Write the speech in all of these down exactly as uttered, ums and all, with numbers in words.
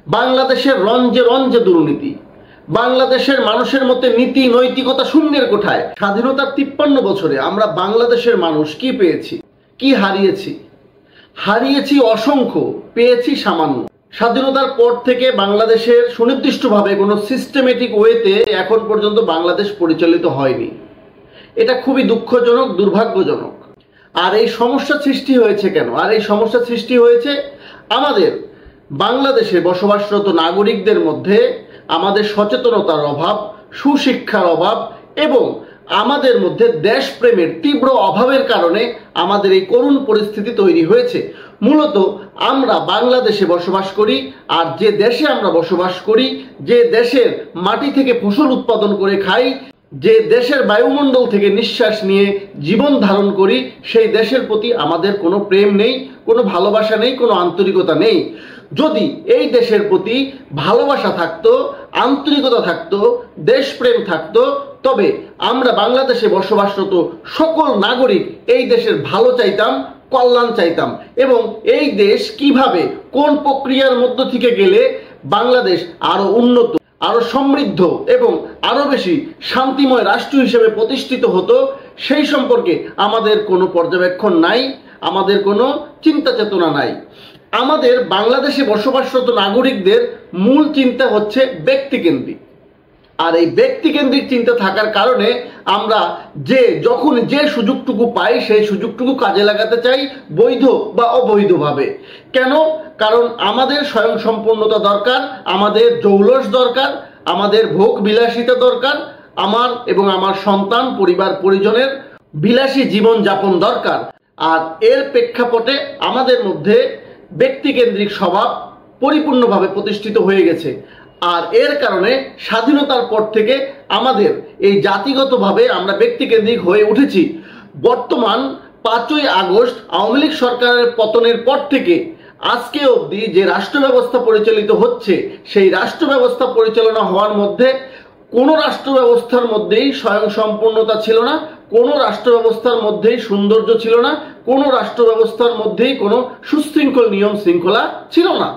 বাংলাদেশের রঞ্জে রঞ্জে দুর্নীতি, বাংলাদেশের মানুষের মধ্যে নীতি নৈতিকতা শূন্যের কোঠায়। স্বাধীনতার তিপ্পান্ন বছরে আমরা বাংলাদেশের মানুষ কি পেয়েছি, কি হারিয়েছি? হারিয়েছি অসংখ্য, পেয়েছি সামান্য। স্বাধীনতার পর থেকে বাংলাদেশের সুনির্দিষ্টভাবে কোনো সিস্টেমেটিক ওয়েতে এখন পর্যন্ত বাংলাদেশ পরিচালিত হয়নি। এটা খুবই দুঃখজনক, দুর্ভাগ্যজনক। আর এই সমস্যা সৃষ্টি হয়েছে কেন? আর এই সমস্যা সৃষ্টি হয়েছে আমাদের বাংলাদেশে বসবাসরত নাগরিকদের মধ্যে আমাদের সচেতনতার অভাব, সুশিক্ষার অভাব এবং আমাদের মধ্যে দেশপ্রেমের তীব্র অভাবের কারণে আমাদের এই করুণ পরিস্থিতি তৈরি হয়েছে। মূলত আমরা বাংলাদেশে বসবাস করি, আর যে দেশে আমরা বসবাস করি, যে দেশের মাটি থেকে ফসল উৎপাদন করে খাই, যে দেশের বায়ুমণ্ডল থেকে নিঃশ্বাস নিয়ে জীবন ধারণ করি, সেই দেশের প্রতি আমাদের কোনো প্রেম নেই, কোনো ভালোবাসা নেই, কোনো আন্তরিকতা নেই। যদি এই দেশের প্রতি ভালোবাসা থাকতো, আন্তরিকতা থাকতো, দেশপ্রেম থাকতো, তবে আমরা বাংলাদেশে বসবাসরত সকল নাগরিক এই দেশের ভালো চাইতাম, কল্যাণ চাইতাম এবং এই দেশ কিভাবে কোন প্রক্রিয়ার মধ্য থেকে গেলে বাংলাদেশ আরো উন্নত, আরো সমৃদ্ধ এবং আরো বেশি শান্তিময় রাষ্ট্র হিসেবে প্রতিষ্ঠিত হতো, সেই সম্পর্কে আমাদের কোনো পর্যবেক্ষণ নাই, আমাদের কোনো চিন্তা চেতনা নাই। আমাদের বাংলাদেশে বসবাসরত নাগরিকদের মূল চিন্তা হচ্ছে ব্যক্তিকেন্দ্রিক। আর এই ব্যক্তিকেন্দ্রিক চিন্তা থাকার কারণে আমরা যে যখন যে সুযোগটুকু পাই সেই সুযোগটুকু কাজে লাগাতে চাই, বৈধ বা অবৈধভাবে। কেন? কারণ আমাদের স্বয়ংসম্পূর্ণতা দরকার, আমাদের জৌলস দরকার, আমাদের ভোগ বিলাসিতা দরকার, আমার এবং আমার সন্তান পরিবার পরিজনের বিলাসী জীবন যাপন দরকার। আর এর প্রেক্ষাপটে আমাদের মধ্যে ব্যক্তিকেন্দ্রিক স্বভাব পরিপূর্ণভাবে প্রতিষ্ঠিত হয়ে গেছে। আর এর কারণে স্বাধীনতার পর থেকে আমাদের এই জাতিগতভাবে আমরা ব্যক্তিকেন্দ্রিক হয়ে উঠেছি। বর্তমান পাঁচই আগস্ট আওয়ামী লীগ সরকারের পতনের পর থেকে আজকে অবধি যে রাষ্ট্র ব্যবস্থা পরিচালিত হচ্ছে, সেই রাষ্ট্র ব্যবস্থা পরিচালনা হওয়ার মধ্যে কোনো রাষ্ট্র ব্যবস্থার মধ্যেই স্বয়ংসম্পূর্ণতা ছিল না, কোনো রাষ্ট্র ব্যবস্থার মধ্যেই সৌন্দর্য ছিল না, কোনো রাষ্ট্র ব্যবস্থার মধ্যেই কোনো সুশৃঙ্খল নিয়ম শৃঙ্খলা ছিল না।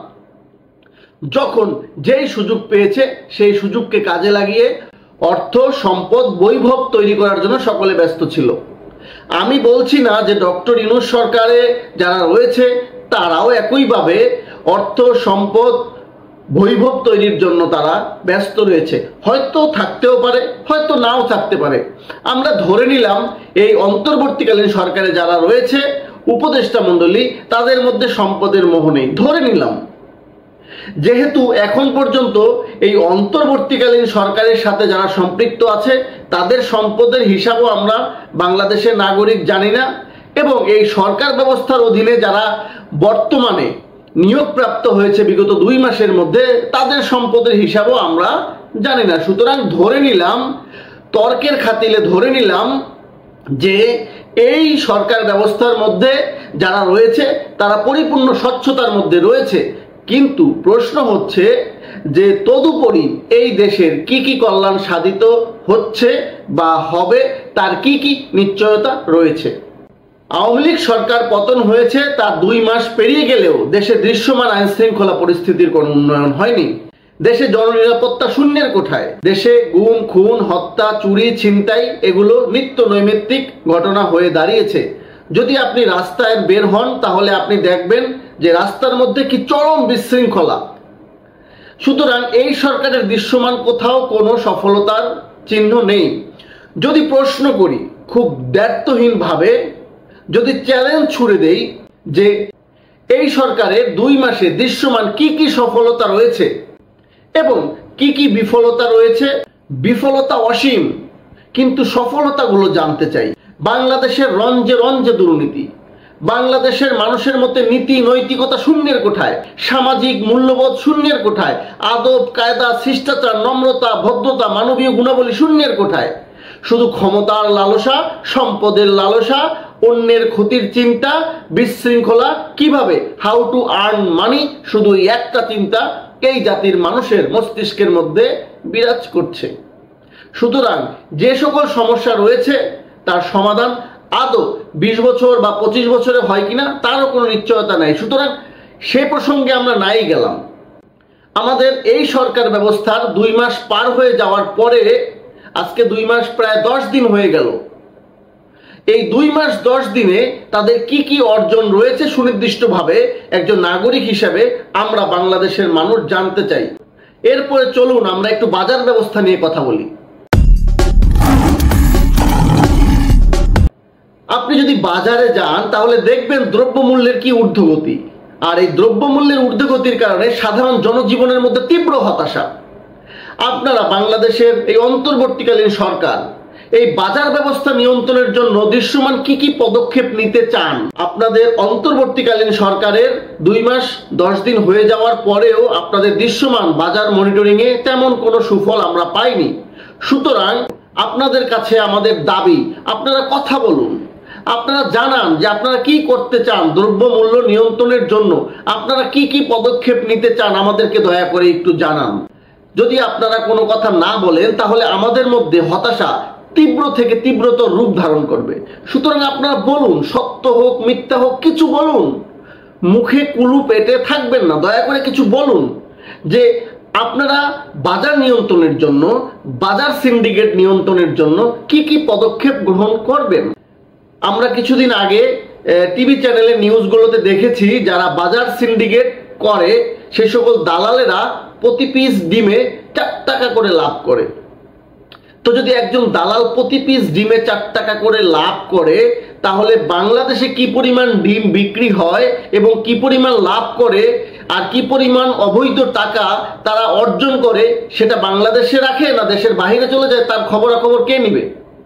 যখন যেই সুযোগ পেয়েছে সেই সুযোগকে কাজে লাগিয়ে অর্থ, সম্পদ, বৈভব তৈরি করার জন্য সকলে ব্যস্ত ছিল। আমি বলছি না যে ডক্টর ইউনূস সরকারে যারা রয়েছে তারাও একইভাবে অর্থ, সম্পদ, বৈভব তৈরির জন্য তারা ব্যস্ত রয়েছে। হয়তো থাকতেও পারে, হয়তো নাও থাকতে পারে। আমরা ধরে নিলাম এই অন্তর্বর্তীকালীন সরকারে যারা রয়েছে, উপদেষ্টা মণ্ডলী, তাদের মধ্যে সম্পদের মোহ নেই, ধরে নিলাম। যেহেতু এখন পর্যন্ত এই অন্তর্বর্তীকালীন সরকারের সাথে যারা সম্পৃক্ত আছে তাদের সম্পদের হিসাবও আমরা বাংলাদেশের নাগরিক জানি না, এবং এই সরকার ব্যবস্থার অধীনে যারা বর্তমানে নিয়োগপ্রাপ্ত হয়েছে বিগত দুই মাসের মধ্যে, তাদের সম্পদের হিসাবও আমরা জানি না। সুতরাং ধরে নিলাম, তর্কের খাতিরে ধরে নিলাম যে এই সরকার ব্যবস্থার মধ্যে যারা রয়েছে তারা পরিপূর্ণ স্বচ্ছতার মধ্যে রয়েছে। কিন্তু প্রশ্ন হচ্ছে যে তদুপরি এই দেশের কি কি কল্যাণ সাধিত হচ্ছে বা হবে, তার কি কি নিশ্চয়তা রয়েছে। আওয়ামী লীগ সরকার পতন হয়েছে তার দুই মাস পেরিয়ে গেলেও দেশে দৃশ্যমান আইন শৃঙ্খলা পরিস্থিতির কোনো উন্নয়ন হয়নি। দেশে জননিরাপত্তা শূন্যের কোঠায়। দেশে গুম, খুন, হত্যা, চুরি, ছিনতাই এগুলো নিত্য নৈমিত্তিক ঘটনা হয়ে দাঁড়িয়েছে। যদি আপনি রাস্তায় বের হন তাহলে আপনি দেখবেন যে রাস্তার মধ্যে কি চরম বিশৃঙ্খলা। সুতরাং এই সরকারের দৃশ্যমান কোথাও কোনো সফলতার চিহ্ন নেই। যদি প্রশ্ন করি খুব দ্ব্যর্থহীন ভাবে, যদি চ্যালেঞ্জ ছুড়ে দেই যে এই সরকারের দুই মাসে দৃশ্যমান কি কি সফলতা রয়েছে এবং কি কি বিফলতা রয়েছে, বিফলতা অসীম, কিন্তু সফলতাগুলো জানতে চাই। বাংলাদেশের রঞ্জে রঞ্জে দুর্নীতি, বাংলাদেশের মানুষের মধ্যে নীতি নৈতিকতা শূন্যের কোঠায়, সামাজিক মূল্যবোধ শূন্যের কোঠায়, আদব কায়দা, শিষ্টাচার, নম্রতা, ভদ্রতা, মানবীয় গুণাবলী শূন্যের কোঠায়। শুধু ক্ষমতার লালসা, সম্পদের লালসা, অন্যের ক্ষতির চিন্তা, বিশৃঙ্খলা, কিভাবে হাউ টু আর্ন মানি, শুধু একটা চিন্তা এই জাতির মানুষের মস্তিষ্কের মধ্যে বিরাজ করছে। সুতরাং যে সকল সমস্যা রয়েছে তার সমাধান আদৌ বিশ বছর বা পঁচিশ বছরে হয় কিনা তারও কোনো নিশ্চয়তা নাই। সুতরাং সে প্রসঙ্গে আমরা নাই গেলাম। আমাদের এই সরকার ব্যবস্থার দুই মাস পার হয়ে যাওয়ার পরে আজকে দুই মাস প্রায় দশ দিন হয়ে গেল। এই দুই মাস দশ দিনে তাদের কি কি অর্জন রয়েছে সুনির্দিষ্টভাবে একজন নাগরিক হিসেবে আমরা বাংলাদেশের মানুষ জানতে চাই। এরপরে চলুন আমরা একটু বাজার ব্যবস্থা নিয়ে কথা বলি। আপনি যদি বাজারে যান তাহলে দেখবেন দ্রব্যমূল্যের কি ঊর্ধ্বগতি, আর এই দ্রব্যমূল্যের ঊর্ধ্বগতির কারণে সাধারণ জনজীবনের মধ্যে তীব্র হতাশা। আপনারা বাংলাদেশের এই অন্তর্বর্তীকালীন সরকার এই বাজার ব্যবস্থা নিয়ন্ত্রণের জন্য দৃশ্যমান কি কি পদক্ষেপ নিতে চান? আপনাদের অন্তর্বর্তীকালীন সরকারের দুই মাস দশ দিন হয়ে যাওয়ার পরেও আপনাদের দৃশ্যমান বাজার মনিটরিং এ তেমন কোনো সুফল আমরা পাইনি। সুতরাং আপনাদের কাছে আমাদের দাবি, আপনারা কথা বলুন, আপনারা জানান যে আপনারা কি করতে চান দ্রব্যমূল্য নিয়ন্ত্রণের জন্য, আপনারা কি কি পদক্ষেপ নিতে চান আমাদেরকে দয়া করে একটু জানান। যদি আপনারা কোনো কথা না বলেন তাহলে আমাদের মধ্যে হতাশা তীব্র থেকে তীব্রতর রূপ ধারণ করবে। সুতরাং আপনারা বলুন, সত্য হোক মিথ্যা হোক কিছু বলুন, মুখে কুলু পেটে থাকবেন না, দয়া করে কিছু বলুন যে আপনারা বাজার নিয়ন্ত্রণের জন্য, বাজার সিন্ডিকেট নিয়ন্ত্রণের জন্য কি কি পদক্ষেপ গ্রহণ করবেন। আমরা কিছুদিন আগে টিভি চ্যানেলে নিউজগুলোতে দেখেছি যারা বাজার সিন্ডিকেট করে সে সকল দালালেরা প্রতি পিস ডিমে চার টাকা করে লাভ করে। তো যদি একজন দালাল প্রতি পিস ডিমে চার টাকা করে লাভ করে তাহলে বাংলাদেশে কি পরিমাণ ডিম বিক্রি হয় এবং কি পরিমাণ লাভ করে আর কি পরিমাণ অবৈধ টাকা তারা অর্জন করে সেটা বাংলাদেশে রাখে না দেশের বাইরে চলে যায়, তার খবরাখবর কে নিবে?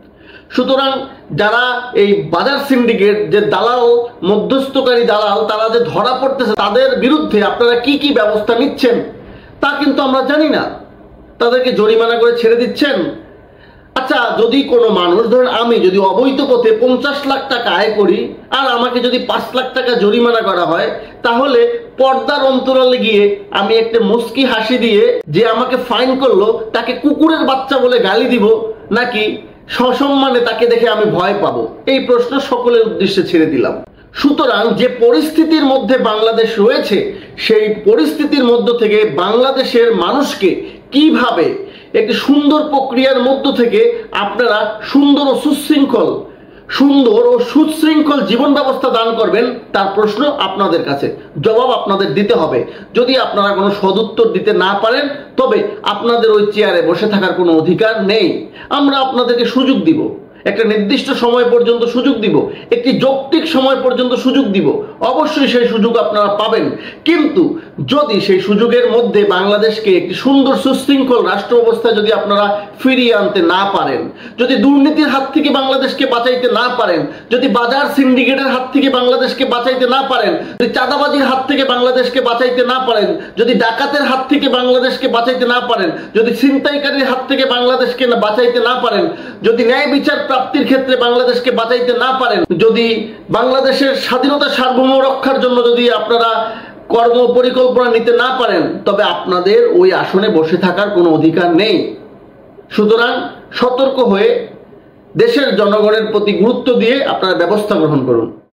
সুতরাং যারা এই বাজার সিন্ডিকেট যে দালাল, মধ্যস্থকারী দালাল, তারা যে ধরা পড়তেছে তাদের বিরুদ্ধে আপনারা কি কি ব্যবস্থা নিচ্ছেন তা কিন্তু আমরা জানি না। তাদেরকে জরিমানা করে ছেড়ে দিচ্ছেন। আচ্ছা, যদি কোনো মানুষ, ধরেন আমি যদি অবৈধ পথে পঞ্চাশ লাখ টাকা আয় করি আর আমাকে যদি পাঁচ লাখ টাকা জরিমানা করা হয় তাহলে পর্দার অন্তরালে গিয়ে আমি একটা মুস্কি হাসি দিয়ে যে আমাকে ফাইন করলো তাকে কুকুরের বাচ্চা বলে গালি দিব, নাকি সসম্মানে তাকে দেখে আমি ভয় পাবো? এই প্রশ্ন সকলের উদ্দেশ্যে ছেড়ে দিলাম। সুতরাং যে পরিস্থিতির মধ্যে বাংলাদেশ রয়েছে সেই পরিস্থিতির মধ্য থেকে বাংলাদেশের মানুষকে কিভাবে একটি সুন্দর প্রক্রিয়ার মধ্য থেকে আপনারা সুন্দর ও সুশৃঙ্খল সুন্দর ও সুশৃঙ্খল জীবন ব্যবস্থা দান করবেন তার প্রশ্ন আপনাদের কাছে, জবাব আপনাদের দিতে হবে। যদি আপনারা কোনো সদুত্তর দিতে না পারেন তবে আপনাদের ওই চেয়ারে বসে থাকার কোনো অধিকার নেই। আমরা আপনাদেরকে সুযোগ দিব, একটা নির্দিষ্ট সময় পর্যন্ত সুযোগ দিব, একটি যৌক্তিক সময় পর্যন্ত সুযোগ দিব। অবশ্যই সেই সুযোগ আপনারা পাবেন, কিন্তু যদি সেই সুযোগের মধ্যে বাংলাদেশকে একটি সুন্দর সুশৃঙ্খল রাষ্ট্র অবস্থায় যদি আপনারা ফিরিয়ে আনতে না পারেন, যদি দুর্নীতির হাত থেকে বাংলাদেশকে বাঁচাইতে না পারেন, যদি বাজার সিন্ডিকেটের হাত থেকে বাংলাদেশকে বাঁচাইতে না পারেন, যদি চাঁদাবাজির হাত থেকে বাংলাদেশকে বাঁচাইতে না পারেন, যদি ডাকাতের হাত থেকে বাংলাদেশকে বাঁচাইতে না পারেন, যদি ছিনতাইকারীর হাত থেকে বাংলাদেশকে বাঁচাইতে না পারেন, যদি ন্যায় বিচার প্রাপ্তির ক্ষেত্রে বাংলাদেশকে বাঁচাইতে না পারেন, যদি বাংলাদেশের স্বাধীনতা সার্বভৌম রক্ষার জন্য যদি আপনারা কর্ম পরিকল্পনা নিতে না পারেন তবে আপনাদের ওই আসনে বসে থাকার কোনো অধিকার নেই। সুতরাং সতর্ক হয়ে দেশের জনগণের প্রতি গুরুত্ব দিয়ে আপনারা ব্যবস্থা গ্রহণ করুন।